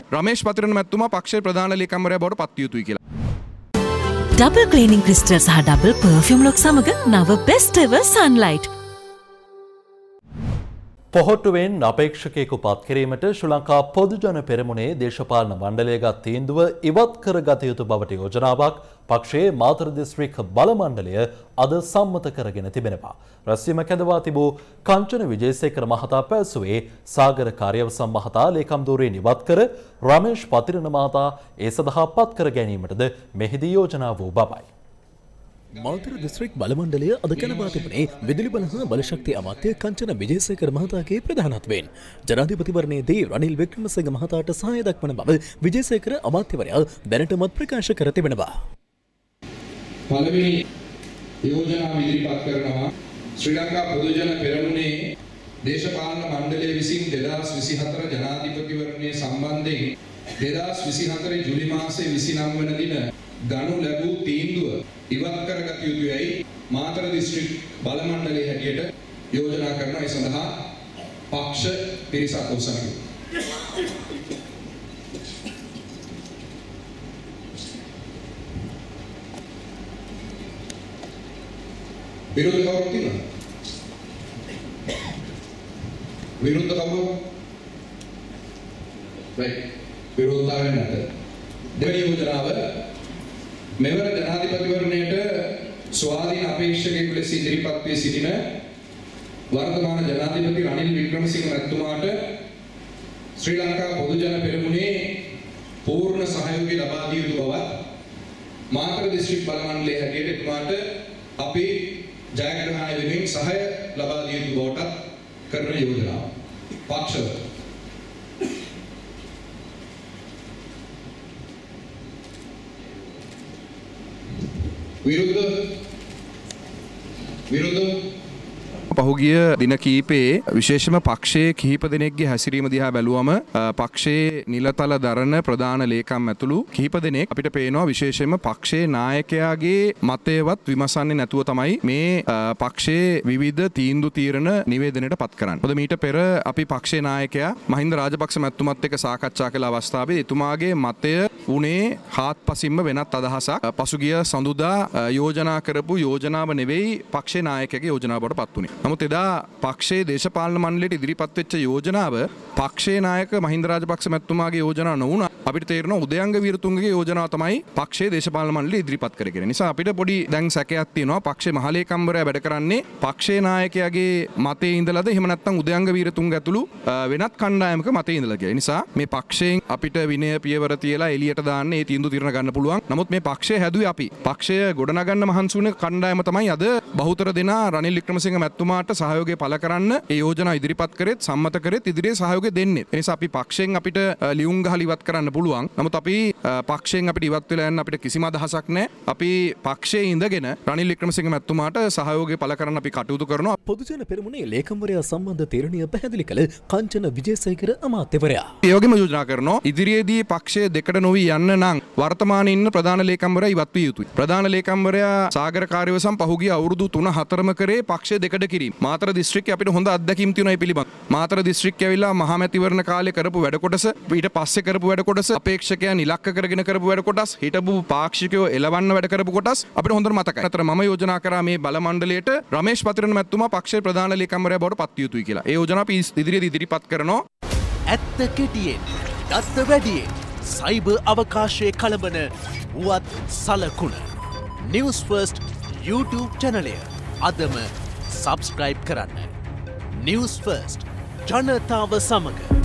රමේෂ් පතිරණ මැතිතුමා පක්ෂයේ ප්‍රධාන ලේකම්වරයා බවට පත් විය යුතුයි කියලා. ඩබල් ක්ලීනින් ක්‍රිස්ටල් සහ ඩබල් පර්ෆියුම් ලොක් සමග නව බෙස්ට් එවර් සන්ලයිට්. පොහොට්ටුවෙන් අපේක්ෂකයෙකු පත් කිරීමට ශ්‍රී ලංකා පොදුජන පෙරමුණේ දේශපාලන මණ්ඩලයගත් තීන්දුව ඉවත් කරගත යුතු බවට යෝජනාවක් පක්ෂයේ මාතර දිස්ත්‍රික් බල මණ්ඩලය අද සම්මත කරගෙන තිබෙනවා. රැස්වීම කැඳවා තිබූ කංචන විජේසේකර මහතා පැවසුවේ සාගර කාර්යවසම් මහතා ලේකම් ධූරයෙන් ඉවත් කර රමේෂ් පතිරණ මහතා ඒ සඳහා පත් කර ගැනීමටද මෙහිදී යෝජනා වූ බවයි. මාතර දිස්ත්‍රික් බල මණ්ඩලය අද කැඳවා තිබුණේ විදුලි බල හා බලශක්ති අමාත්‍ය කංචන විජේසේකර මහතාගේ ප්‍රධානත්වයෙන් ජනාධිපතිවරණයේදී රනිල් වික්‍රමසිංහ මහතාට සහාය දක්වන බව විජේසේකර අමාත්‍යවරයා දැනටමත් ප්‍රකාශ කර තිබෙනවා. පළවෙනි යෝජනාව ඉදිරිපත් කරනවා ශ්‍රී ලංකා පොදුජන පෙරමුණේ දේශපාලන මණ්ඩලය විසින් 2024 ජනාධිපතිවරණයේ සම්බන්ධයෙන් 2024 ජූලි මාසයේ 29 වන දින ගනු ලැබූ තීන්දුව ඉවත් කරගත යුතුයයි මාතර දිස්ත්‍රික් බල මණ්ඩලයේ හැටියට යෝජනා කරනවා. ඒ සඳහා පක්ෂ පිරිසක් උසනවා. විරුද්ධ කවුරුත් ඉන්නවා? විරුද්ධ කවුරු? right. විරෝධතාවය නැත. දෙවැනි යෝජනාව මෙවර ජනාධිපතිවරණයට ස්වාධීන අපේක්ෂකයෙකු ලෙස ඉදිරිපත් වී සිටින වර්තමාන ජනාධිපති රනිල් වික්‍රමසිංහ මැතිතුමාට ශ්‍රී ලංකා පොදුජන පෙරමුණේ පූර්ණ සහයෝගය ලබා දිය යුතු බවත් මාතර දිස්ත්‍රික් බල මණ්ඩලයේ හැටියට එතුමාට අපි ජයග්‍රහණය වෙනුවෙන් සහාය ලබා දිය යුතු බවට කරන යෝජනාව. පක්ෂව විරුද්ධ පහුගිය දින කීපයේ විශේෂම පක්ෂයේ කිහිප දෙනෙක්ගේ හැසිරීම දිහා බැලුවම පක්ෂයේ නිලතල දරන ප්‍රධාන ලේකම් ඇතුළු කිහිප දෙනෙක් අපිට පේනවා විශේෂයෙන්ම පක්ෂයේ නායකයාගේ මතයවත් විමසන්නේ නැතුව තමයි මේ පක්ෂයේ විවිධ තීන්දුව తీරන නිවේදනයට පත් කරන්නේ. මොකද මීට පෙර අපි පක්ෂයේ නායකයා මහින්ද රාජපක්ෂ මැතිතුමත් එක්ක සාකච්ඡා කළ අවස්ථාවේ එතුමාගේ මතය උනේ හාත්පසින්ම වෙනත් අදහසක්. පසුගිය සඳුදා යෝජනා කරපු යෝජනාව නෙවෙයි පක්ෂයේ නායකයාගේ යෝජනාව බවට පත් වුණේ. නමුත් එදා පක්ෂයේ දේශපාලන මණ්ඩලයට ඉදිරිපත් වෙච්ච යෝජනාව පක්ෂයේ නායක මහින්ද රාජපක්ෂ මැතිතුමාගේ යෝජනාව නොවුණා. අපිට තේරෙනවා උදයංග වීරතුංගගේ යෝජනාව තමයි පක්ෂයේ දේශපාලන මණ්ඩලය ඉදිරිපත් කරගෙන. නිසා අපිට පොඩි දැන් සැකයක් තියෙනවා පක්ෂයේ මහලේකම්වරයා වැඩ කරන්නේ පක්ෂයේ නායකයාගේ මතයේ ඉඳලාද එහෙම නැත්නම් උදයංග වීරතුංග ඇතුළු වෙනත් කණ්ඩායමක මතයේ ඉඳලා කියලා. නිසා මේ පක්ෂයෙන් අපිට විනය පියවර තියලා එළියට දාන්න ඒ තීන්දුව తీරන ගන්න පුළුවන්. නමුත් මේ පක්ෂය හැදුවේ අපි. පක්ෂය ගොඩනගන්න මහන්සි වුණ කණ්ඩායම තමයි අද බහුතර දෙනා රනිල් වික්‍රමසිංහ මැතිතුමාට සහයෝගය පළ කරන්න ඒ යෝජනා ඉදිරිපත් කරෙත් සම්මත කරෙත් ඉදිරියේ සහයෝගය දෙන්නේ. ඒ නිසා අපි පක්ෂයෙන් අපිට ලියුම් ගහලා ඉවත් කරන්න පුළුවන්. නමුත් අපි පක්ෂයෙන් අපිට ඉවත් වෙලා යන්න අපිට කිසිම අදහසක් නැහැ. අපි පක්ෂයේ ඉඳගෙන රනිල් වික්‍රමසිංහ මැතිතුමාට සහයෝගය පළ කරන්න අපි කටයුතු කරනවා. පොදුජන පෙරමුණේ ලේකම්වරයා සම්බන්ධ තීරණය පැහැදිලි කළ කංචන විජේසේකර අමාත්‍යවරයා ඒ වගේම යෝජනා කරනවා ඉදිරියේදී පක්ෂය දෙකට නොවි යන්න නම් වර්තමානයේ ඉන්න ප්‍රධාන ලේකම්වරයා ඉවත් විය යුතුයි. ප්‍රධාන ලේකම්වරයා සාගර කාර්යවසම් පහුගිය අවුරුදු 3-4ම කරේ පක්ෂය දෙකඩ කිරීම. මාතර දිස්ත්‍රික්කයේ අපිට හොඳ අත්දැකීම් තියෙනවා මේ පිළිබඳ. මාතර දිස්ත්‍රික්කයේ ඇවිල්ලා මහමැතිවරණ කාලේ කරපු වැඩ කොටස, ඊට පස්සේ කරපු වැඩ කොටස, අපේක්ෂකයන් ඉලක්ක කරගෙන කරපු වැඩ කොටස්, හිටපු පාක්ෂිකයෝ එලවන්න වැඩ කරපු කොටස් අපිට හොඳට මතකයි. අතර මම යෝජනා කරා මේ බල මණ්ඩලයට රමේෂ් පතිරණ මැතිතුමා පක්ෂයේ ප්‍රධාන ලේකම්වරයා බවට පත් විය යුතුයි කියලා. ඒ යෝජනාව අපි ඉදිරියට ඉදිරිපත් කරනවා. ඇත්ත කෙටියෙන්, දත්ත වැඩියෙන්, සයිබර් අවකාශයේ කලබන වුවත් සලකුණ. Newsfirst YouTube channelය අදම සබස්ක්‍රයිබ් කරන්න. Newsfirst ජනතාව සමග